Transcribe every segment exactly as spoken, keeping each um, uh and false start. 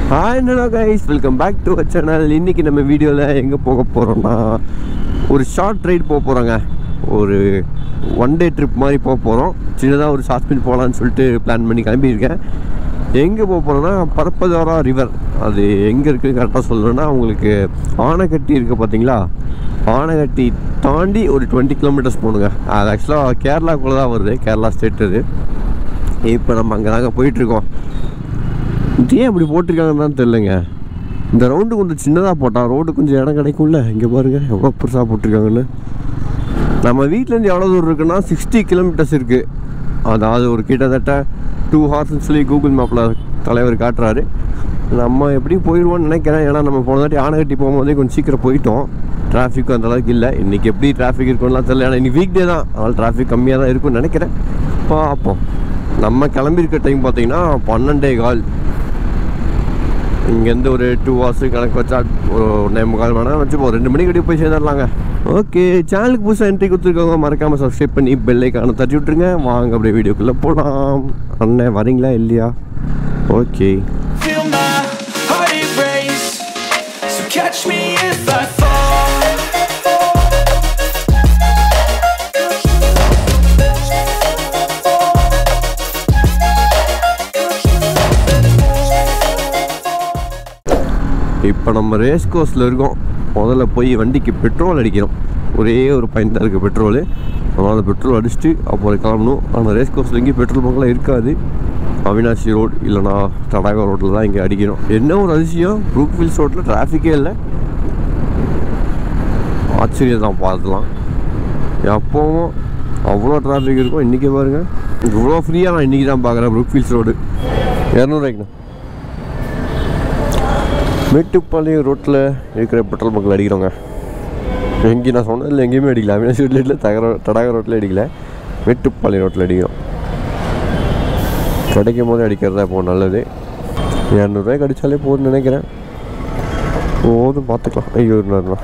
Hi hello guys, welcome back to our channel. இன்றைக்கி நம்ம வீடியோவில் எங்கே போக போகிறோம்னா ஒரு ஷார்ட் ரைட் போக போகிறோங்க. ஒரு ஒன் டே ட்ரிப் மாதிரி போக போகிறோம். சின்னதாக ஒரு ஷார்ட் ஸ்பீட் போகலான்னு சொல்லிட்டு பிளான் பண்ணி கிளம்பியிருக்கேன். எங்கே போக போகிறோன்னா பரப்பதாரா ரிவர். அது எங்கே இருக்குது கரெக்டாக சொல்லணும்னா உங்களுக்கு ஆனைக்கட்டி இருக்குது பார்த்தீங்களா, ஆனைக்கட்டி தாண்டி ஒரு டுவெண்ட்டி கிலோமீட்டர்ஸ் போகணுங்க. அது ஆக்சுவலாக கேரளாக்குள்ளே தான் வருது, கேரளா ஸ்டேட் இது. இப்போ நம்ம அங்கே தாங்க போயிட்டுருக்கோம். இது ஏன் இப்படி போட்டிருக்காங்கன்னு தான் தெரிலங்க. இந்த ரவுண்டு கொஞ்சம் சின்னதாக போட்டால் ரோடு கொஞ்சம் இடம் கிடைக்கும்ல. இங்கே பாருங்கள் எவ்வளோ பெருசாக போட்டிருக்காங்கன்னு. நம்ம வீட்டிலேருந்து எவ்வளோ தூரம் இருக்குன்னா சிக்ஸ்டி கிலோமீட்டர்ஸ் இருக்குது. அதாவது ஒரு கிட்டத்தட்ட டூ ஹார்ஸ்ன்னு சொல்லி கூகுள் மேப்பில் தலைவர் காட்டுறாரு. நம்ம எப்படி போயிடுவோம்னு நினைக்கிறேன். ஏன்னா நம்ம போன தாட்டி ஆனைக்கட்டி போகும்போதே கொஞ்சம் சீக்கிரம் போயிட்டோம். டிராஃபிக்கும் அந்தளவுக்கு இல்லை. இன்றைக்கி எப்படி டிராஃபிக் இருக்கும்லாம் தெரியல. ஏன்னா இன்றைக்கி வீக் டே தான், அதனால் டிராஃபிக் கம்மியாக தான் இருக்கும்னு நினைக்கிறேன். பார்ப்போம். நம்ம கிளம்பியிருக்க டைம் பார்த்திங்கன்னா பன்னெண்டே கால். இங்கேருந்து ஒரு டூ ஹவர்ஸு கணக்கு வச்சா ஒரு ஒன்றே முக்கால் வேணால் வச்சுப்போம். ரெண்டு மணிக்கு கட்டி போய் சேர்ந்துடலாங்க. ஓகே, சேனலுக்கு புதுசாக என்ட்ரி கொடுத்துருக்கவங்க மறக்காமல் சப்ஸ்கிரைப் பண்ணி பெல்லைக்கான தட்டி விட்ருங்க. வாங்க அப்படியே வீடியோக்குள்ளே போகலாம். அண்ணன் வரீங்களா இல்லையா? ஓகே. இப்போ நம்ம ரேஸ் கோர்ஸில் இருக்கோம். முதல்ல போய் வண்டிக்கு பெட்ரோல் அடிக்கணும். ஒரே ஒரு பாயிண்ட் தான் இருக்குது பெட்ரோலு. அதனால் பெட்ரோல் அடிச்சுட்டு அப்புறம் கிளம்பணும். ஆனால் ரேஸ் கோர்ஸில் எங்கேயும் பெட்ரோல் பங்கெலாம் இருக்காது. அவினாசி ரோடு இல்லைனா தடாகா ரோட்டில் தான் இங்கே அடிக்கணும். என்ன ஒரு அதிசயம், ப்ரூக் ஹில்ஸ் ரோட்டில் டிராஃபிக்கே இல்லை. ஆச்சரியம் தான் பார்த்துலாம். எப்போவும் அவ்வளோ டிராஃபிக் இருக்கும். இன்றைக்கி பாருங்கள் இவ்வளோ ஃப்ரீயாக நான் இன்றைக்கி தான் பார்க்குறேன். ப்ரூக் ஹில்ஸ் ரோடு இரநூறுவாய்க்குண்ணா. மேட்டுப்பாளையம் ரோட்டில் இருக்கிற பெட்ரோல் பங்கில் அடிக்கிறோங்க. எங்கேயும் நான் சொன்னதில்லை, எங்கேயுமே அடிக்கல. அவினாசி ரோட்டில் இல்லை, தகர தடாக ரோட்டில் அடிக்கல, மேட்டுப்பாளையம் ரோட்டில் அடிக்கிறோம். கிடைக்கும் போதே அடிக்கிறதா இப்போ நல்லது. இரநூறுவாய்க்கு அடித்தாலே போதும்னு நினைக்கிறேன். போதும், பார்த்துக்கலாம். ஐயோ இருந்தாருண்ணா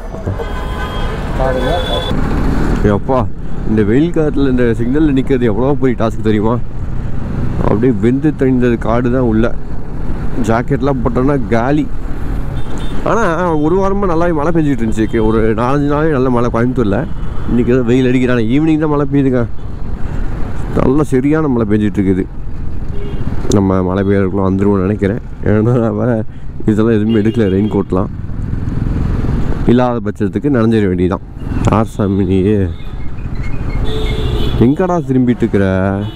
எப்பா, இந்த வெயில் காலத்தில் இந்த சிக்னலில் நிற்கிறது எவ்வளோ பெரிய டாஸ்க் தெரியுமா? அப்படியே வெந்து தணிந்தது காடு தான் உள்ள. ஜாக்கெட்லாம் போட்டோன்னா காலி. ஆனால் ஒரு வாரமாக நல்லாவே மழை பெஞ்சிட்டு இருந்துச்சு. ஒரு நாலஞ்சு நாளே நல்ல மழை கோயம்புத்தூரில். இன்றைக்கி தான் வெயில் அடிக்கிறாங்க. ஈவினிங் தான் மழை பெய்யுதுங்க. நல்லா சரியான மழை பெஞ்சிட்ருக்குது. நம்ம மழை பெய்யறதுக்குள்ள வந்துடுவோம்னு நினைக்கிறேன். ஏன்னா வேறு இதெல்லாம் எதுவுமே எடுக்கல. ரெயின் கோட்லாம் இல்லாத பட்சத்துக்கு நனைஞ்சிட வேண்டியதான். ஆர் சாமி, நீயே எங்கடா திரும்பிட்டு இருக்கிற?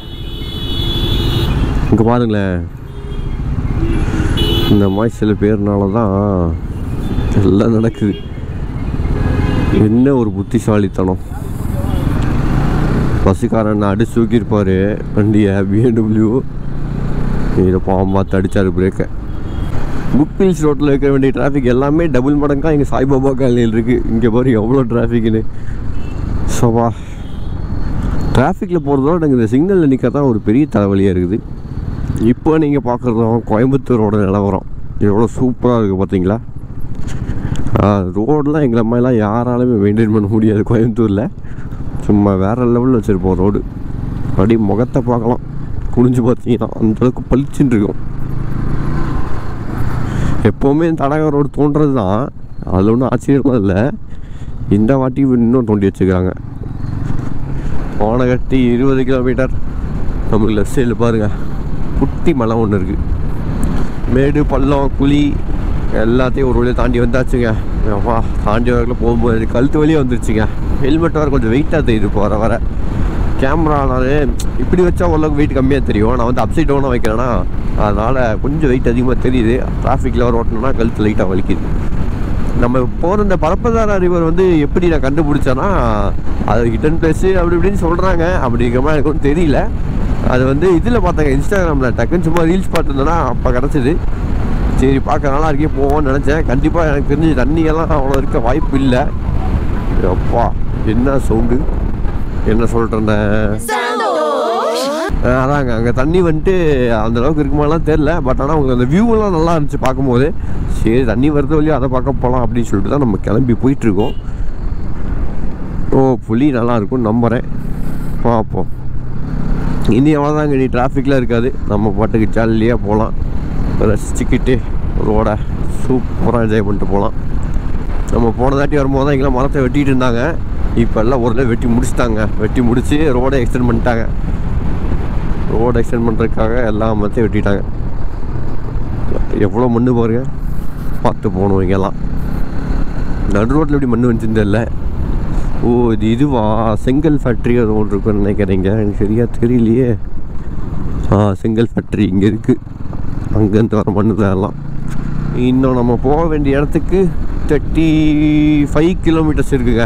இங்கே பாருங்களேன், இந்த மாதிரி சில பேர்னால தான் எல்லாம் நடக்குது. என்ன ஒரு புத்திசாலித்தனம். பஸ்ஸுக்காரன் அடிச்சு தூக்கியிருப்பார் வண்டியை, பிஎம்டபிள்யூ. இதை பாவம் பார்த்து அடித்தார் பிரேக்கை. புக் ஹில்ஸ் ரோட்டில் இருக்க வேண்டிய டிராஃபிக் எல்லாமே டபுள் மடங்காக இங்கே சாய்பாபா காலனியில் இருக்குது. இங்கே பாரு எவ்வளோ டிராஃபிக்குன்னு. சவா, டிராஃபிக்கில் போகிறதோட எனக்கு இந்த சிக்னலில் நிற்க தான் ஒரு பெரிய தலைவலியாக இருக்குது. இப்போ நீங்கள் பார்க்குறதும் கோயம்புத்தூரோட நிலவரம் எவ்வளோ சூப்பராக இருக்குது பார்த்தீங்களா? ரோடெலாம் எங்களை மாதிரிலாம் யாராலுமே மெயின்டைன் பண்ண முடியாது கோயம்புத்தூரில். சும்மா வேறு லெவலில் வச்சுருப்போம் ரோடு. அப்படி முகத்தை பார்க்கலாம், குனிஞ்சு பார்த்தீங்கன்னா அந்தளவுக்கு பளிச்சுன்னு இருக்கும். எப்போவுமே தடாக ரோடு தோன்றது தான், அதில் ஒன்றும் ஆச்சரியமாக இல்லை. இந்த வாட்டி இன்னும் தோண்டி வச்சுக்கிறாங்க. ஆனைக்கட்டி இருபது கிலோமீட்டர். நம்மளுக்கு லெஃப்ட் சைடில் பாருங்கள் குட்டி மலை ஒன்று இருக்குது. மேடு பள்ளம் குழி எல்லாத்தையும் ஒரு வழியாக தாண்டி வந்தாச்சுங்க. அப்பா, தாண்டி வரக்குள்ள போகும்போது கழுத்து வழியாக வந்துருச்சுங்க. ஹெல்மெட் வர கொஞ்சம் வெயிட்டாக தெரியுது போகிற வர. கேமரானாலே இப்படி வச்சா ஓரளவுக்கு வெயிட் கம்மியாக தெரியும். நான் வந்து அப்சைட் டவுனாக வைக்கிறேன்னா அதனால் கொஞ்சம் வெயிட் அதிகமாக தெரியுது. டிராஃபிக்கில் வர ஓட்டணும்னா கழுத்து லைட்டாக வலிக்குது. நம்ம போகிற இந்த பரப்பதாரா ரிவர் வந்து எப்படி நான் கண்டுபிடிச்சேன்னா, அது ஹிடன் பிளேஸு அப்படி இப்படின்னு சொல்கிறாங்க. அப்படிங்கிற மாதிரி எனக்கு ஒன்றும் தெரியல. அது வந்து இதில் பார்த்தாங்க, இன்ஸ்டாகிராமில். டக்குன்னு சும்மா ரீல்ஸ் பார்த்துருந்தேன்னா அப்போ கிடச்சிது. சரி, பார்க்க நல்லா இருக்கே போவோம்னு நினச்சேன். கண்டிப்பாக எனக்கு தெரிஞ்சு தண்ணியெல்லாம் அவ்வளோ இருக்க வாய்ப்பு இல்லை. அப்பா, என்ன சவுண்டு, என்ன சொல்கிறேன். அதாங்க அங்கே தண்ணி வந்துட்டு அந்தளவுக்கு இருக்குமாலாம் தெரில. பட் ஆனால் உங்களுக்கு அந்த வியூவெல்லாம் நல்லா இருந்துச்சு பார்க்கும்போது. சரி, தண்ணி வருது வழியாக அதை பார்க்க போகலாம் அப்படின்னு சொல்லிட்டு தான் நம்ம கிளம்பி போயிட்டுருக்கோம். ஓ, புலி நல்லாயிருக்கும்னு நம்புகிறேன். பார்ப்போம். இனி அவ்வளோதாங்க, இனி டிராஃபிக்லாம் இருக்காது. நம்ம பாட்டுக்கு ஜாலியாக போகலாம், ரசிச்சுக்கிட்டு ரோடை சூப்பராக என்ஜாய் பண்ணிட்டு போகலாம். நம்ம போன தாட்டி வரும்போது தான் இங்கெல்லாம் மரத்தை வெட்டிகிட்டு இருந்தாங்க. இப்போ எல்லாம் ஒரு நாள் வெட்டி முடிச்சுட்டாங்க. வெட்டி முடித்து ரோடை எக்ஸ்டெண்ட் பண்ணிட்டாங்க. ரோடை எக்ஸ்டெண்ட் பண்ணுறதுக்காக எல்லா மரத்தையும் வெட்டிட்டாங்க. எவ்வளோ மண் பாருங்க, பார்த்து போகணும். இங்கெல்லாம் நடு ரோட்டில் எப்படி மண் வந்துச்சுன்னு தெரியல. ஓ இது இதுவா செங்கல் ஃபேக்ட்ரி அது ஒன்று இருக்குன்னு நினைக்கிறீங்க, எனக்கு சரியாக தெரியலையே. ஆ செங்கல் ஃபேக்ட்ரி இங்கே இருக்குது. அங்கேருந்து வர மண்ணு தான் எல்லாம். இன்னும் நம்ம போக வேண்டிய இடத்துக்கு தேர்ட்டி ஃபைவ் கிலோமீட்டர்ஸ் இருக்குங்க.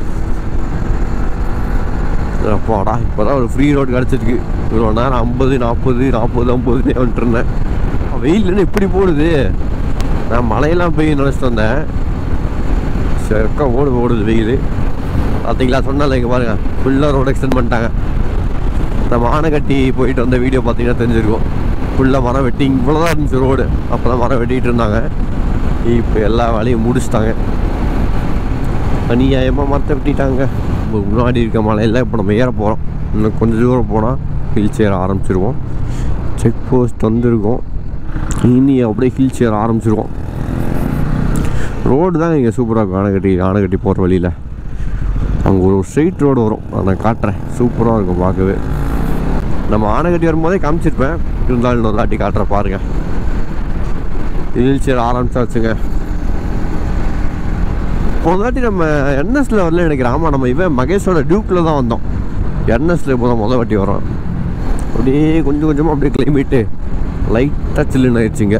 அப்பாடா இப்போ தான் ஒரு ஃப்ரீ ரோடு கிடச்சிருக்கு. இவ்வளோ நேரம் ஐம்பது நாற்பது நாற்பது ஐம்பதுனே வந்துட்டு இருந்தேன். வெயில்னு இப்படி போடுது. நான் மழையெல்லாம் போய் நினச்சிட்டு வந்தேன். சரிக்கா ஓடு ஓடுது வெயில். பார்த்தீங்களா, சொன்னால இங்கே பாருங்கள் ஃபுல்லாக ரோடு எக்ஸ்டெண்ட் பண்ணிட்டாங்க. நம்ம ஆனைக்கட்டி போயிட்டு வந்த வீடியோ பார்த்தீங்கன்னா தெரிஞ்சிருக்கும். ஃபுல்லாக மரம் வெட்டி இவ்வளோ தான் இருந்துச்சு ரோடு. அப்போ தான் மரம் வெட்டிகிட்டு இருந்தாங்க. இப்போ எல்லா வேலையும் முடிச்சுட்டாங்க. அநியாயமாக மரத்தை வெட்டிட்டாங்க. முன்னாடி இருக்க மலையில் இப்போ நம்ம ஏற போகிறோம். இன்னும் கொஞ்சம் தூரம் போனால் ஹில்ஸ் ஏற ஆரம்பிச்சிருவோம். செக் போஸ்ட் வந்துருக்கோம். இனி அப்படியே ஹில்ஸ் ஏற ஆரம்பிச்சிருவோம். ரோடு தான் இங்கே சூப்பராக இருக்கும். ஆனைக்கட்டி ஆனைக்கட்டி போகிற வழியில் அங்கே ஒரு ஸ்ட்ரெயிட் ரோடு வரும். அதை நான் காட்டுறேன். சூப்பராக இருக்கும் பார்க்கவே. நம்ம ஆனைக்கட்டி வரும்போதே காமிச்சிருப்பேன். இருந்தாலும் இன்னொரு தாட்டி காட்டுறேன் பாருங்கள். ஹில்ஸ் ஏற ஆரம்பிச்சாச்சுங்க. போன தாட்டி நம்ம என்எஸில் வரல நினைக்கிறேன். ஆமாம், நம்ம இவன் மகேஷோட டியூக்கில் தான் வந்தோம். என்எஸில் இப்போ தான் முதல் வாட்டி வரோம். அப்படியே கொஞ்சம் கொஞ்சமாக அப்படியே கிளைமேட்டு லைட்டாக சில்லுன்னு ஆயிடுச்சுங்க.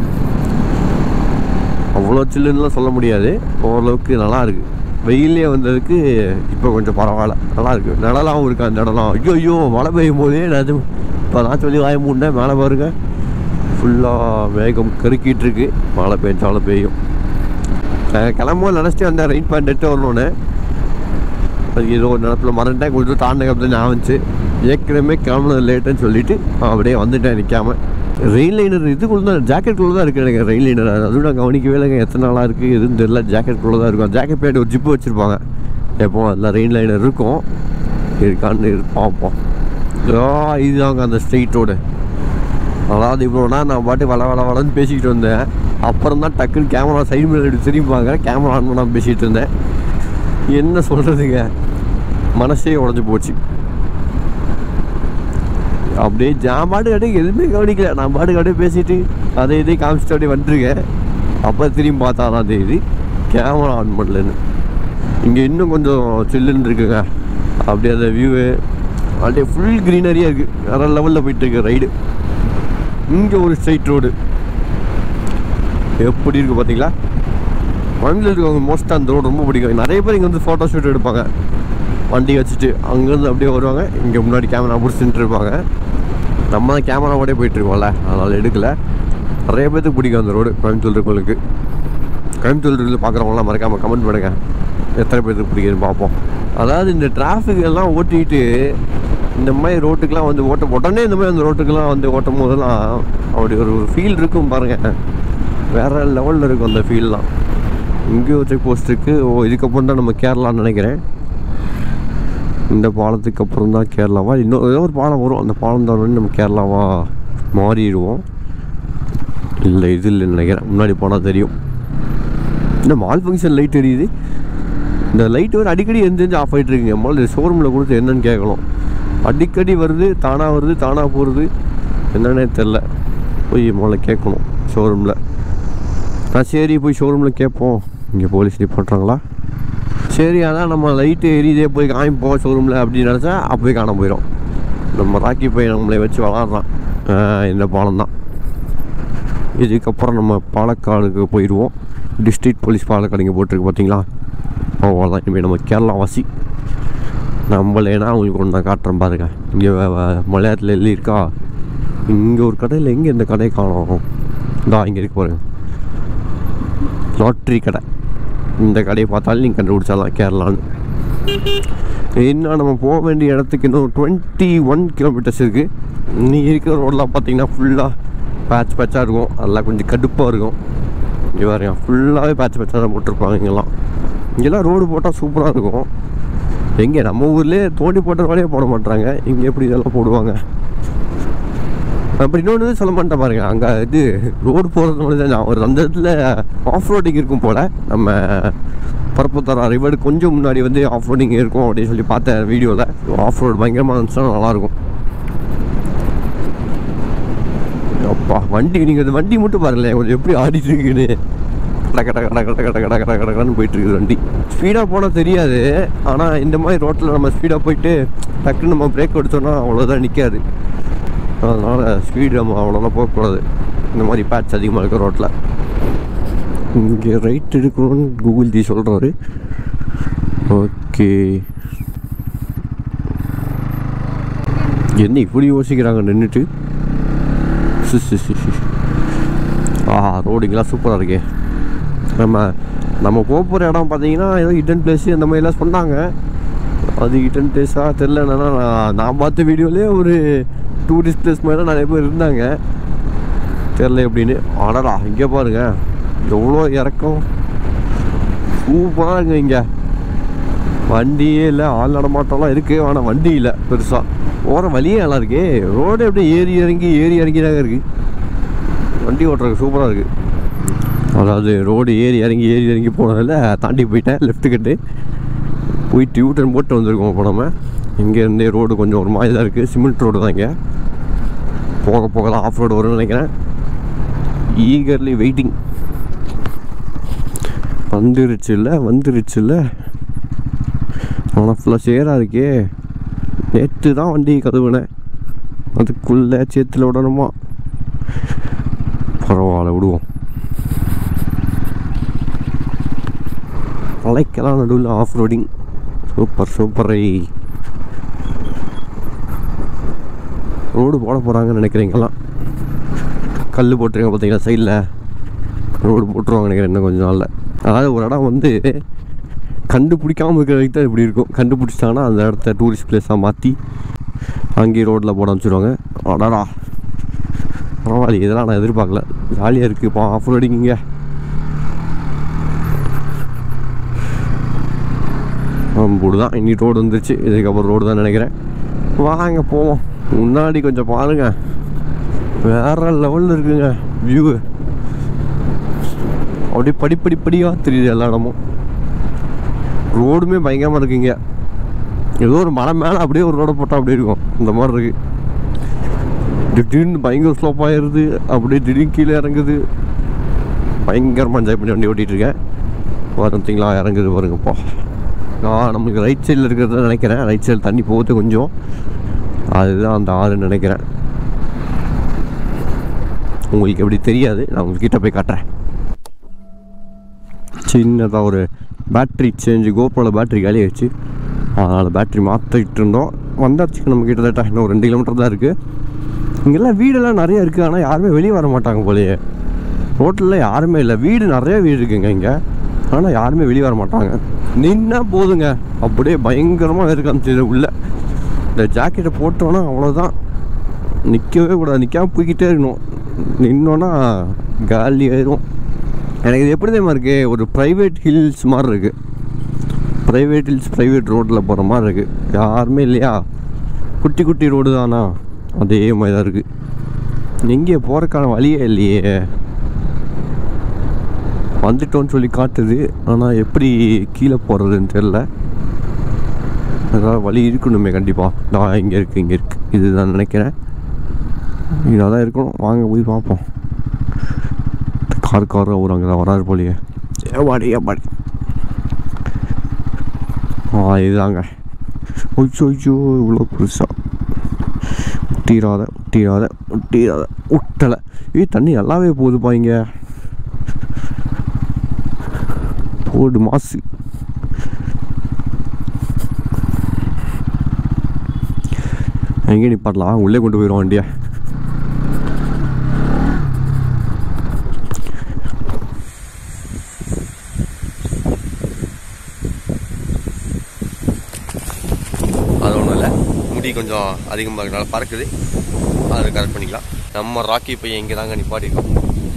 அவ்வளோ சில்லுன்னுலாம் சொல்ல முடியாது, ஓரளவுக்கு நல்லா இருக்குது. வெயிலே வந்ததுக்கு இப்போ கொஞ்சம் பரவாயில்ல, நல்லா இருக்குது. நிழலாகவும் இருக்குது அந்த இடம்லாம். ஐயோ ஐயோ மழை பெய்யும் போதே நான் இப்போ நான் சொல்லி வாய மூடினேன். மேலே பாருங்க ஃபுல்லாக மேகம் கருக்கிட்டு இருக்கு. மழை பெஞ்சாலும் பெய்யும். கிளம்பும் நினச்சிட்டு வந்தேன் ரெயின் பேண்ட் எடுத்து வரணுன்னு. அது ஏதோ ஒரு நிலத்தில் மறந்துட்டேன். கொஞ்சம் தாண்டின தான் ஞாபகம் வந்துச்சு. ஏற்கனவே கிளம்புனது லேட்டுன்னு சொல்லிவிட்டு அப்படியே வந்துட்டேன் நிற்காமல். ரெயின் லைனர் இதுக்குள்ள தான், ஜாக்கெட்டுக்குள்ளே தான் இருக்குது எனக்கு ரெயின் லைனர். அதுவும் நான் கவனிக்கவே இல்லைங்க எத்தனை நாளாக இருக்குது எதுவும் தெரியல. ஜாக்கெட்டுக்குள்ளே தான் இருக்கும். ஜாக்கெட் பேண்ட் ஒரு ஜிப்பு வச்சுருப்பாங்க எப்போ. அதில் ரெயின் லைனர் இருக்கும். இருக்கான்னு பார்ப்போம். இதுதாங்க அந்த ஸ்ட்ரெயிட் ரோடு. அதாவது இவ்வளோனா நான் பாட்டு வள வள வளன்னு பேசிக்கிட்டு வந்தேன். அப்புறம் தான் டக்குன்னு கேமரா சைடு மேலே எடுத்து திரும்பி பார்க்குறேன். கேமரா ஆன் பண்ணாமல் பேசிகிட்டு இருந்தேன். என்ன சொல்கிறதுங்க, மனசே உடஞ்சி போச்சு. அப்படியே ஜாம் பாட்டு கடைக்கு எதுவுமே கவனிக்கல. நான் பாட்டு கடையே பேசிட்டு அதை இதே காமிச்சிட்டு அப்படியே வந்துருக்கேன். அப்போ திரும்பி பார்த்தா தான் தெரியுது கேமரா ஆன் பண்ணலன்னு. இங்கே இன்னும் கொஞ்சம் சில்லுன்னு இருக்குங்க. அப்படியே அந்த வியூவு அப்படியே ஃபுல் க்ரீனரியாக இருக்குது. வேறு லெவலில் போயிட்டுருக்கு ரைடு. இங்கே ஒரு ஸ்ட்ரைட் ரோடு எப்படி இருக்குது பார்த்தீங்களா. வண்டியில் இருக்கவங்க மோஸ்ட்டாக அந்த ரோடு ரொம்ப பிடிக்கும். நிறைய பேர் இங்கே வந்து ஃபோட்டோ ஷூட் எடுப்பாங்க வண்டி வச்சுட்டு. அங்கேருந்து அப்படியே வருவாங்க. இங்கே முன்னாடி கேமரா பிடிச்சிட்டு இருப்பாங்க. நம்ம தான் கேமராவோடய போயிட்டுருக்கோம்ல, அதனால் எடுக்கலை. நிறைய பேருக்கு பிடிக்கும் அந்த ரோடு. கோயம்புத்தூர் இருக்கவங்களுக்கு, கோயம்புத்தூரில் பார்க்குறவங்களாம் மறக்காமல் கமெண்ட் பண்ணுங்கள் எத்தனை பேருக்கு பிடிக்குதுன்னு பார்ப்போம். அதாவது இந்த டிராஃபிக் எல்லாம் ஓட்டிகிட்டு இந்த மாதிரி ரோட்டுக்கெலாம் வந்து ஓட்ட உடனே இந்த மாதிரி அந்த ரோட்டுக்கெலாம் வந்து ஓட்டும் போதெல்லாம் அப்படி ஒரு ஃபீல் இருக்கும் பாருங்கள். வேறு லெவலில் இருக்கும் அந்த ஃபீல்லாம். இங்கேயும் செக் போஸ்ட் இருக்குது. ஓ இதுக்கப்புறம் தான் நம்ம கேரளான்னு நினைக்கிறேன். இந்த பாலத்துக்கு அப்புறம் தான் கேரளாவா, இன்னும் ஏதோ ஒரு பாலம் வரும். அந்த பாலம் தான் நம்ம கேரளாவா மாறிடுவோம். இல்லை இது இல்லைன்னு நினைக்கிறேன். முன்னாடி போனால் தெரியும். இந்த மால் ஃபங்க்ஷன் லைட் எரியுது. இந்த லைட் வந்து அடிக்கடி எரிஞ்சு ஆஃப் ஆகிட்டு இருக்குங்க. முதல்ல ஷோரூமில் கொடுத்து என்னன்னு கேட்கணும். அடிக்கடி வருது, தானாக வருது, தானாக போகிறது, என்னன்னே தெரில. போய் முதல்ல கேட்கணும் ஷோரூமில். நான் சரி போய் ஷோரூமில் கேட்போம். இங்கே போலீஸ் ரிப்போர்ட்றாங்களா, சரி அதான் நம்ம லைட்டு எரியுதே போய் காமிப்போம் ஷோரூமில் அப்படின்னு நினச்சா அப்போயே காண போயிடும். நம்ம ராக்கி போய் நம்மளை வச்சு விளாட்றான். இந்த பாலம் தான். இதுக்கப்புறம் நம்ம பாலக்காடுக்கு போயிடுவோம். டிஸ்ட்ரிக்ட் போலீஸ் பாலக்காடு இங்கே போட்டிருக்கு பார்த்தீங்களா. அவ்வளோதான். இனிமேல் நம்ம கேரளா வாசி. நம்மளேனா அவங்களுக்கு ஒன்று நான் காட்டுறேன் பாருங்கள். இங்கே மலையாளத்தில் எழுதி இருக்கா. இங்கே ஒரு கடையில் எங்கே இந்த கடையை காணும். இந்தா இங்கே இருக்கு பாருங்க, லாட்ரி கடை. இந்த கடையை பார்த்தாலும் நீங்கள் கண்டுபிடிச்சாலாம் கேரளான்னு. இன்னும் நம்ம போக வேண்டிய இடத்துக்கு இன்னும் டுவெண்ட்டி ஒன் கிலோமீட்டர்ஸ் இருக்குது. இன்னைக்கு இருக்கிற ரோடெலாம் பார்த்தீங்கன்னா ஃபுல்லாக பேட்ச் பேட்சாக இருக்கும். அதெல்லாம் கொஞ்சம் கடுப்பாக இருக்கும். இங்கே பாருங்க ஃபுல்லாகவே பேட்ச் பேட்சாக தான் போட்டிருப்பாங்க. இங்கெல்லாம் இங்கெல்லாம் ரோடு போட்டால் சூப்பராக இருக்கும். எங்கே நம்ம ஊர்லேயே தோண்டி போட்ட ரோடே போட மாட்டாங்க. இங்கே எப்படி இதெல்லாம் போடுவாங்க. அப்புறம் இன்னொன்று சொல்ல மாட்டேன் பாருங்க, அங்கே இது ரோடு போகிறதுனால தான் ஒரு அந்த இடத்துல ஆஃப் ரோடிங் இருக்கும் போல். நம்ம பரப்பத்தரா ரிவர் கொஞ்சம் முன்னாடி வந்து ஆஃப் ரோடிங் இருக்கும் அப்படின்னு சொல்லி பார்த்தேன் வீடியோவில். ஆஃப் ரோடு பயங்கரமாக இருந்துச்சுன்னா நல்லாயிருக்கும். அப்பா வண்டி, நீங்கள் இந்த வண்டி மட்டும் பாருங்களேன் கொஞ்சம் எப்படி ஆடிட்டு இருக்குன்னு. கட கட கட கட கட கட கட கட கடன்னு போயிட்டுருக்குது வண்டி. ஸ்பீடாக போனால் தெரியாது, ஆனால் இந்த மாதிரி ரோட்டில் நம்ம ஸ்பீடாக போயிட்டு டக்குன்னு நம்ம பிரேக் எடுத்தோன்னா அவ்வளோதான் நிற்காது. அதனால் ஸ்பீடு நம்ம அவ்வளோலாம் போகக்கூடாது இந்த மாதிரி பேட்ச் அதிகமாக இருக்க ரோட்டில். இங்கே ரைட் எடுக்கணும்னு கூகுள் ஜி சொல்கிறாரு. ஓகே, என்ன இப்படி யோசிக்கிறாங்க நின்றுட்டு. சி சி சி சி ஆ ரோடுங்கெலாம் சூப்பராக இருக்கே. நம்ம நம்ம போகிற இடம் பார்த்தீங்கன்னா ஏதோ ஹிடன் பிளேஸு அந்த மாதிரிலாம் சொன்னாங்க. அது ஹிடன் பிளேஸாக தெரில. என்னன்னா நான் பார்த்த வீடியோலேயே ஒரு டூரிஸ்ட் பிளேஸ் மாதிரிலாம் நிறைய பேர் இருந்தாங்க, தெரில எப்படின்னு. ஆடடா இங்கே பாருங்க எவ்வளோ இறக்கம், சூப்பராக இருக்குங்க. இங்கே வண்டியே இல்லை, ஆள் நடமாட்டம்லாம் இருக்குது, ஆனால் வண்டி இல்லை பெருசாக. போகிற வழியே நல்லா இருக்கே. ரோடு அப்படியே ஏறி இறங்கி ஏறி இறங்கிதாங்க இருக்குது. வண்டி ஓட்டுறதுக்கு சூப்பராக இருக்குது. அதாவது ரோடு ஏறி இறங்கி ஏறி இறங்கி போனதில் தாண்டி போயிட்டேன். லெஃப்ட்டு கட்டு போய் டியூட்டன் போட்டு வந்திருக்கோம். இப்போ நம்ம இங்கேருந்தே ரோடு கொஞ்சம் ஒரு மாதிரி தான் இருக்குது. சிமெண்ட் ரோடு தான் இங்கே. போக போகலாம் ஆஃப் ரோடு வரும்னு நினைக்கிறேன். Eagerly waiting. வந்துருச்சு இல்லை வந்துருச்சு இல்லை ஆனால் ஃபுல்லாக சேராக இருக்கே. நேற்று தான் வண்டி கழுவுனேன், அதுக்குள்ளே சேத்துல விடணுமா? பரவாயில்ல விடுவோம். மலைக்கெல்லாம் நடுவில் ஆஃப் ரோடிங். சூப்பர் சூப்பரை. ரோடு போட போகிறாங்கன்னு நினைக்கிறீங்களாம். கல் போட்டுருங்க பார்த்தீங்களா சைடில். ரோடு போட்டுருவாங்க நினைக்கிறேன் இன்னும் கொஞ்சம் நாளில். அதாவது ஒரு இடம் வந்து கண்டுபிடிக்காமல் இருக்கிற வரைக்கும் தான் இப்படி இருக்கும். கண்டுபிடிச்சிட்டாங்கன்னா அந்த இடத்த டூரிஸ்ட் பிளேஸாக மாற்றி அங்கேயே ரோட்டில் போட அமைச்சிடுவாங்க. அடாடா பரவாயில்ல, இதெல்லாம் நான் எதிர்பார்க்கல. ஜாலியாக இருக்குது. இப்போ ஆஃப் ரோடிங் இங்கே. போடு தான் இனி ரோடு வந்துருச்சு. இதுக்கப்புறம் ரோடு தான் நினைக்கிறேன். வாங்க போவோம். முன்னாடி கொஞ்சம் பாருங்க, வேறு லெவலில் இருக்குங்க வியூ. அப்படியே படிப்படி படியாக தெரியுது எல்லா இடமும். ரோடுமே பயங்கரமாக இருக்குங்க. ஏதோ ஒரு மலை மேலே அப்படியே ஒரு ரோடை போட்டால் அப்படி இருக்கும், இந்த மாதிரி இருக்குது. திடீர்னு பயங்கர ஸ்லோப் ஆகிடுது, அப்படியே திடீர்னு கீழே இறங்குது. பயங்கரமாக என்ஜாய் பண்ணி வண்டி ஓட்டிகிட்ருக்கேன். பார்த்தீங்களா இறங்குது பாருங்கப்பா. நான் நம்மளுக்கு ரைட் சைடில் இருக்கிறத நினைக்கிறேன். ரைட் சைடில் தண்ணி போகுது கொஞ்சம், அதுதான் அந்த ஆறுன்னு நினைக்கிறேன். உங்களுக்கு எப்படி தெரியாது, நான் உங்கள்கிட்ட போய் காட்டுறேன். சின்னதாக ஒரு பேட்ரி சேஞ்சு, கோப்ரோவில் பேட்ரி காலி ஆகிடுச்சு. அதனால் பேட்ரி மாற்றிட்டு இருந்தோம். வந்தாச்சு நம்ம கிட்டத்தட்ட இன்னும் ஒரு ரெண்டு கிலோமீட்டர் தான் இருக்குது. இங்கெல்லாம் வீடெல்லாம் நிறையா இருக்குது, ஆனால் யாருமே வெளியே வர மாட்டாங்க போலேயே. ரோட்டில் யாருமே இல்லை. வீடு நிறைய வீடு இருக்குங்க இங்கே, ஆனால் யாருமே வெளியே வர மாட்டாங்க. நின்னா போதுங்க, அப்படியே பயங்கரமாக இருக்க காமிச்சது உள்ள. இந்த ஜாக்கெட்டை போட்டோன்னா அவ்வளோதான், நிற்கவே கூடாது. நிற்காமல் போய்கிட்டே இருக்கணும். நின்னோன்னா காலி ஆயிரும். எனக்கு இது எப்படி தெரியுமா இருக்குது, ஒரு ப்ரைவேட் ஹில்ஸ் மாதிரி இருக்குது. ப்ரைவேட் ஹில்ஸ் ப்ரைவேட் ரோட்டில் போகிற மாதிரி இருக்குது. யாருமே இல்லையா, குட்டி குட்டி ரோடு தானா, அதே மாதிரி தான் இருக்குது. எங்கேயே போகிறக்கான வழியே இல்லையே. வந்துட்டோன்னு சொல்லி காட்டுது, ஆனால் எப்படி கீழே போகிறதுன்னு தெரில. அதனால் வழி இருக்கணுமே கண்டிப்பாக. நான் இங்கே இருக்குது இங்கே இருக்குது இதுதான் நினைக்கிறேன். இதாக தான் இருக்கணும். வாங்க போய் பார்ப்போம். கார் கார் அவர் அங்கே தான் வராது போலியே. ஏவாடி ஏவாடி ஆ இதுதாங்க. ஒய்ச்சோ ஒய்ச்சோ இவ்வளோ பெருசாக. ஒட்டிடாத ஒட்டிடாத ஒட்டிடாத விட்டலை. ஏ தண்ணி நல்லாவே போகுதுப்பா இங்கே. போடு மாசு. எங்கே நிப்பாட்டலாம், உள்ளே கொண்டு போயிடுவோம் வண்டியை. அது ஒன்றும் இல்லை, முடி கொஞ்சம் அதிகமாக இருக்கனால பறக்குது, அதை கரெக்ட் பண்ணிக்கலாம். நம்ம ராக்கி பையன் இங்கே தாங்க நிப்பாட்டிருக்கோம்.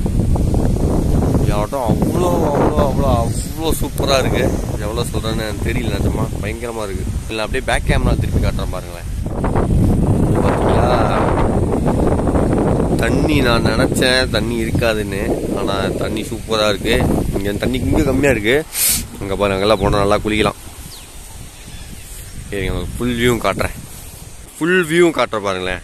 ஆட்டம் அவ்வளோ அவ்வளோ அவ்வளோ அவ்வளோ சூப்பராக இருக்குது. எவ்வளோ சொல்கிறேன்னு தெரியல, நிஜமா பயங்கரமாக இருக்குது. இல்லை அப்படியே பேக் கேமரா திருப்பி காட்டுறேன் பாருங்களேன். பார்த்தீங்களா தண்ணி நான் நினச்சேன் தண்ணி இருக்காதுன்னு, ஆனால் தண்ணி சூப்பராக இருக்குது. இங்கே தண்ணி இங்கே கம்மியாக இருக்குது. அங்கே பாருங்க, அங்கெல்லாம் போனால் நல்லா குளிக்கலாம். சரிங்க, ஃபுல் வியூவும் காட்டுறேன். ஃபுல் வியூவும் காட்டுறேன் பாருங்களேன்.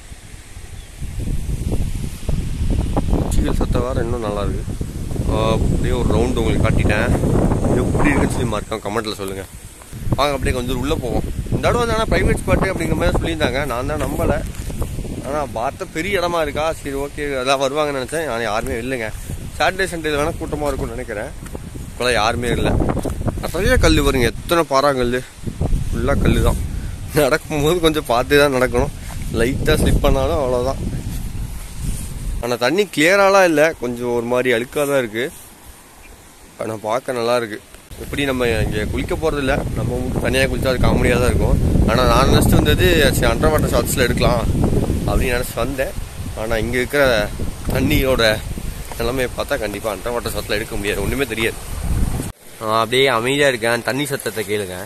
சீல் சத்த வேறு இன்னும் நல்லாயிருக்கு. அப்படியே ஒரு ரவுண்டு உங்களுக்கு காட்டிட்டேன். எப்படி இருக்குன்னு சொல்லி மார்க்கம் கமெண்ட்டில் சொல்லுங்கள். வாங்க அப்படியே கொஞ்சம் உள்ளே போவோம். இந்த இடம் வந்து ஆனால் ப்ரைவேட் ஸ்பாட்டு அப்படிங்கிற மாதிரி சொல்லியிருந்தாங்க. நான் தான் நம்பலை. ஆனால் பார்த்த பெரிய இடமா இருக்கா, சரி ஓகே எல்லாம் வருவாங்கன்னு நினச்சேன். ஆனால் யாருமே இல்லைங்க. சாட்டர்டே சண்டேல வேணால் கூட்டமாக இருக்கும்னு நினைக்கிறேன். இப்போலாம் யாருமே இல்லை. நிறைய கல் வருங்க, எத்தனை பாறாங்கல், ஃபுல்லாக கல் தான். நடக்கும்போது கொஞ்சம் பார்த்து தான் நடக்கணும். லைட்டாக ஸ்லிப் பண்ணாலும் அவ்வளோதான். ஆனால் தண்ணி கிளியராலாம் இல்லை, கொஞ்சம் ஒரு மாதிரி அழுக்காக தான் இருக்குது. ஆனால் பார்க்க நல்லா இருக்குது. எப்படி நம்ம இங்கே குளிக்க போகிறது இல்லை, நம்ம மட்டும் தனியாக குளிச்சா அது காமெடியாக தான் இருக்கும். ஆனால் நான் நினச்சிட்டு வந்தது சரி அண்டர் வாட்டர் ஷாட்ஸில் எடுக்கலாம் அப்படின்னு நினச்சி வந்தேன். ஆனால் இங்கே இருக்கிற தண்ணியோட நிலைமையை பார்த்தா கண்டிப்பாக அண்டர் வாட்டர் ஷாட்ஸில் எடுக்க முடியாது, ஒன்றுமே தெரியாது. அப்படியே அமைதியாக இருக்கேன், தண்ணி சத்தத்தை கேளுங்க.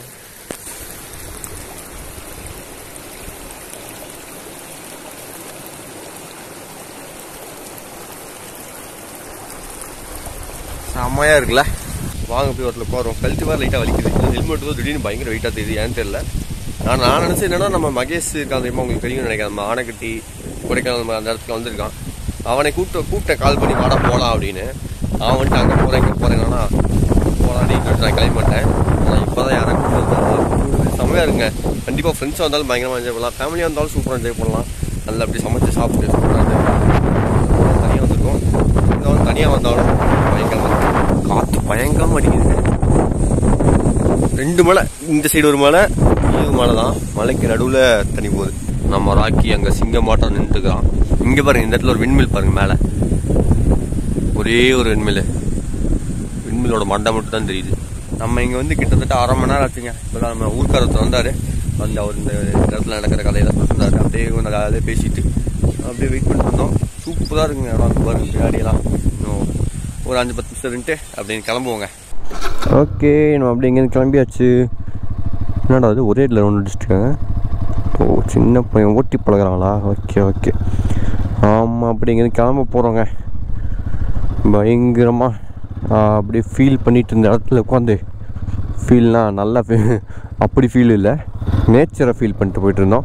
செம்மையாக இருக்குல்ல. வாங்க போய் ஒருத்தர் போகிறோம். கழுத்து வேறு லைட்டாக வலிக்குது. ஹெல்மெட் தான் திடீர்னு பயங்கர வெயிட்டாக தெரியுது, ஏன்னு தெரியல. நான் நான் நினச்சேன் என்னன்னா நம்ம மகேஷ் இருக்கான் தெரியுமா, உங்களுக்கு தெரியும்னு நினைக்கிறேன். நம்ம ஆனைக்கட்டி கொடைக்கானல் நம்ம அந்த இடத்துல வந்திருக்கான். அவனை கூப்பிட்டு கூப்பிட்டேன் கால் பண்ணி வாடா போகலாம் அப்படின்னு. அவன் வந்துட்டு அங்கே போகிறேன் இங்கே போகிறேன்னா போகலாம் அப்படின்னு சொல்லிட்டு நான் கிளம்பி மாட்டேன். ஆனால் இப்போ தான் யாரும் கூப்பிட்டு செம்மையாக இருக்குங்க. கண்டிப்பாக ஃப்ரெண்ட்ஸாக வந்தாலும் பயங்கரமாக என்ஜாய் பண்ணலாம், ஃபேமிலியாக இருந்தாலும் சூப்பராக என்ஜாய் பண்ணலாம். நல்லா அப்படி சமைச்சு சாப்பிட்டு சூப்பராக தனியாக வந்திருக்கோம். இங்கே வந்து தனியாக வந்தாலும் பயங்கரமாக காற்று பயங்கரமாக அடிக்குது. ரெண்டு மலை, இந்த சைடு ஒரு மலை, இது மலை தான். மலைக்கு நடுவில் தண்ணி போகுது. நம்ம ராக்கி அங்கே சிங்கமாட்டம் நின்றுக்கிறான். இங்கே பாருங்க, இந்த இடத்துல ஒரு விண்மில் பாருங்க, மேலே ஒரே ஒரு விண்மில். விண்மிலோட மண்டை மட்டும் தான் தெரியுது. நம்ம இங்கே வந்து கிட்டத்தட்ட அரை மணி நேரம் ஆச்சுங்க. இப்போ தான் நம்ம ஊர்க்காரத்தில் வந்தார். வந்து அவர் இந்த இடத்துல நடக்கிற கதையெல்லாம் சொல்லியிருந்தாரு. அப்படியே கொஞ்சம் கதையிலே பேசிட்டு அப்படியே வெயிட் பண்ணிட்டு இருந்தோம். சூப்பராக இருக்குங்க இடம் பாருங்க, பின்னாடியெல்லாம். இன்னும் ஒரு அஞ்சு பத்து நிமிஷம் இருந்துட்டு அப்படின்னு கிளம்புவோங்க. ஓகே, நம்ம அப்படி எங்கேருந்து கிளம்பியாச்சு. என்னடா அது ஒரே இடத்துல ஒன்று அடிச்சிட்டுருக்காங்க. ஓ, சின்ன பையன் ஓட்டி பழகிறாங்களா? ஓகே ஓகே, ஆமாம். அப்படி எங்கேருந்து கிளம்ப போகிறோங்க. பயங்கரமாக அப்படியே ஃபீல் பண்ணிட்டு இருந்த இடத்துல உட்காந்து ஃபீல்னால் நல்லா ஃபீ அப்படி ஃபீல் இல்லை, நேச்சரை ஃபீல் பண்ணிட்டு போயிட்டு இருந்தோம்.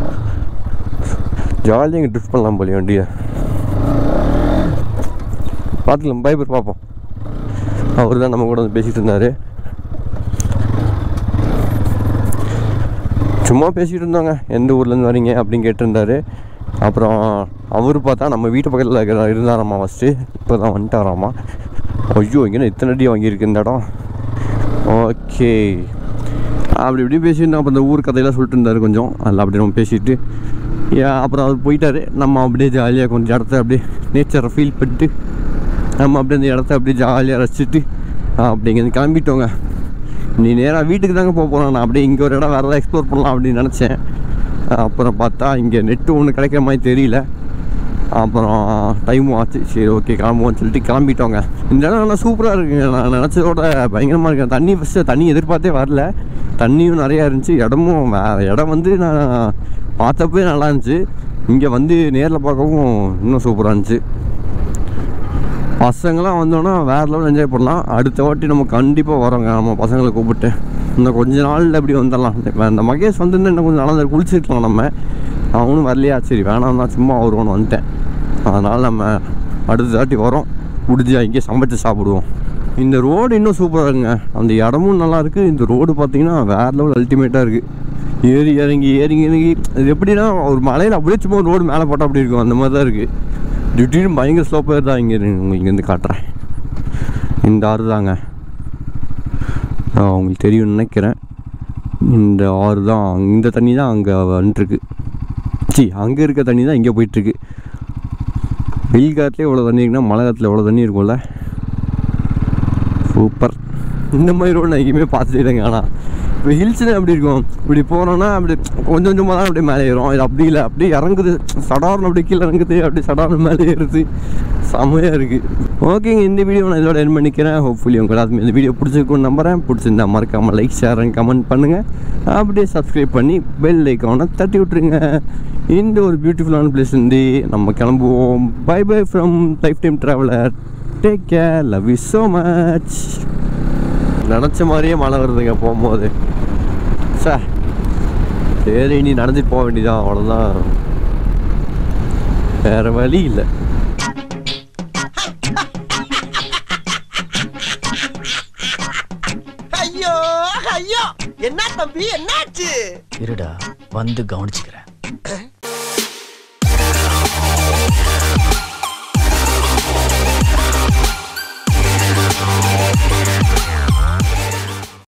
ஜாலியாக இங்கே ட்ரிஃப்ட் பண்ணலாம் போலிய வண்டியை. பார்த்துக்கலாம், பைபர் பார்ப்போம். அவர் தான் நம்ம கூட வந்து பேசிகிட்டு இருந்தார். சும்மா பேசிகிட்டு இருந்தாங்க, எந்த ஊர்லேருந்து வரீங்க அப்படின்னு கேட்டிருந்தாரு. அப்புறம் அவர் பார்த்தா நம்ம வீட்டு பக்கத்தில் இருக்கிற இருந்தாராம்மா ஃபஸ்ட்டு, இப்போ தான் வந்துட்டாராம்மா. ஐயோ, இங்கே இத்தனை அடி வாங்கியிருக்கு இந்த இடம். ஓகே, அப்படி இப்படி பேசியிருந்தோம். அப்போ இந்த ஊர் கதையெல்லாம் சொல்லிட்டு இருந்தார் கொஞ்சம். அதில் அப்படி நம்ம பேசிட்டு அப்புறம் அவர் போயிட்டார். நம்ம அப்படியே ஜாலியாக கொஞ்சம் இடத்த அப்படியே நேச்சரை ஃபீல் பண்ணிட்டு நம்ம அப்படியே அந்த இடத்த அப்படியே ஜாலியாக ரசிச்சுட்டு அப்படி இங்கே கிளம்பிட்டோங்க. நீ நேராக வீட்டுக்கு தாங்க போக போகிறோம். நான் அப்படியே இங்கே ஒரு இடம் வேறு ஏதாவது எக்ஸ்ப்ளோர் பண்ணலாம் அப்படின்னு நினச்சேன். அப்புறம் பார்த்தா இங்கே நெட்டு ஒன்று கிடைக்கிற மாதிரி தெரியல. அப்புறம் டைமும் ஆச்சு. சரி ஓகே கிளம்புவோன்னு சொல்லிட்டு கிளம்பிட்டோங்க. இந்த இடம் நல்லா சூப்பராக இருக்குங்க. நான் நினச்சதோட பயங்கரமாக இருக்கேன். தண்ணி ஃபஸ்ட்டு தண்ணி எதிர்பார்த்தே வரல, தண்ணியும் நிறையா இருந்துச்சு. இடமும் இடம் வந்து நான் பார்த்தப்பே நல்லா இருந்துச்சு. இங்கே வந்து நேரில் பார்க்கவும் இன்னும் சூப்பராக இருந்துச்சு. பசங்களாம் வந்தோன்னா வேறு லெவலில் என்ஜாய் பண்ணலாம். அடுத்த வாட்டி நம்ம கண்டிப்பாக வரோங்க. நம்ம பசங்களை கூப்பிட்டு இன்னும் கொஞ்ச நாளில் எப்படி வந்துடலாம். இந்த மகேஷ் வந்து இன்னும் கொஞ்சம் நல்லா குளிச்சிருக்கலாம். நம்ம அவனும் வரலையா, சரி வேணாம் தான் சும்மா வருவான்னு வந்துட்டேன். அதனால் நம்ம அடுத்த வாட்டி வரோம், முடிஞ்சு அங்கேயே சமைச்சு சாப்பிடுவோம். இந்த ரோடு இன்னும் சூப்பராக இருக்குங்க. அந்த இடமும் நல்லாயிருக்கு. இந்த ரோடு பார்த்திங்கன்னா வேறு லெவல் அல்டிமேட்டாக இருக்குது. ஏறி இறங்கி ஏறி இறங்கி இது எப்படின்னா ஒரு மலையில் அப்படியே சும்மா ரோடு மேலே போட்டால் அப்படி இருக்கும், அந்த மாதிரி தான் இருக்குது. திடீர்னு பயங்கர ஸ்லோப்பாக தான். இங்கே இங்கேருந்து காட்டுறேன். இந்த ஆறு தாங்க, உங்களுக்கு தெரியும்னு நினைக்கிறேன். இந்த ஆறு தான், இந்த தண்ணி தான் அங்கே வந்துட்டுருக்கு. சி அங்கே இருக்க தண்ணி தான் இங்கே போயிட்டுருக்கு. வெயில் காலத்துலேயே இவ்வளோ தண்ணி இருக்குன்னா மழை காலத்தில் எவ்வளோ தண்ணி இருக்கும்ல. சூப்பர். இந்த மாதிரி ரோடு நான் எங்கேயுமே பார்த்துட்டேங்க. ஆனால் இப்போ ஹில்ஸ்னு அப்படி இருக்கும், இப்படி போனோன்னா அப்படி கொஞ்சம் கொஞ்சமாக தான் அப்படியே மேலே ஏறும். இது அப்படி இல்லை, அப்படியே இறங்குது, சடார்னு அப்படி கீழே இறங்குது, அப்படி சடார்னு மேலே ஏறுது, செம்மையாக இருக்குது. ஓகேங்க, இந்த வீடியோ நான் இதோட என் பண்ணிக்கிறேன். ஹோப்ஃபுல்லி உங்களுக்கு எல்லாத்துமே இந்த வீடியோ பிடிச்சிருக்குன்னு நம்புறேன். பிடிச்சிருந்தா மறக்காமல் லைக் ஷேர் அண்ட் கமெண்ட் பண்ணுங்கள். அப்படியே சப்ஸ்கிரைப் பண்ணி பெல் ஐக்கானை தட்டி விட்டுருங்க. இந்த ஒரு பியூட்டிஃபுல்லான பிளேஸ் இருந்து நம்ம கிளம்புவோம். Bye bye from life time traveller. Take care, love you so much. நினச்ச மாதிரியே மழை வருதுங்க போகும்போது. சார் சரி, நீ நடந்துட்டு போக வேண்டியதான், அவ்வளோதான், வேறு வழி இல்லை. ஐயோ ஐயோ, என்ன தம்பி என்னாச்சு? இருடா வந்து கவனிச்சுக்கிறேன்.